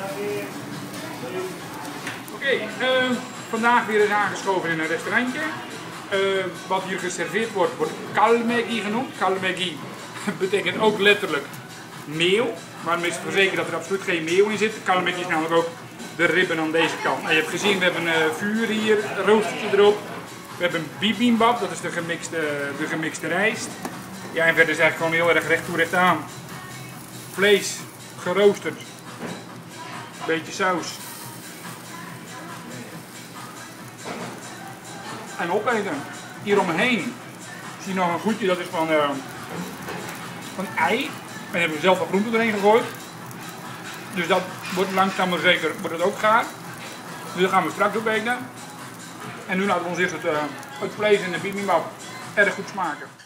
Oké, vandaag weer eens aangeschoven in een restaurantje. Wat hier geserveerd wordt, wordt kalmegi genoemd. Kalmegi betekent ook letterlijk meeuw. Maar men is verzekerd dat er absoluut geen meeuw in zit. Kalmegi is namelijk ook de ribben aan deze kant. Nou, je hebt gezien, we hebben vuur hier, roostertje erop. We hebben bibimbap, dat is de gemixte rijst. Ja, en verder is eigenlijk gewoon heel erg recht toe recht aan. Vlees, geroosterd. Beetje saus. En opeten. Hier omheen zie je nog een goedje, dat is van ei. En hebben we zelf wat groenten erin gegooid. Dus dat wordt langzaam maar zeker wordt het ook gaar. Dus dat gaan we straks opeten. En nu laten we ons eerst het vlees en de bibimbap erg goed smaken.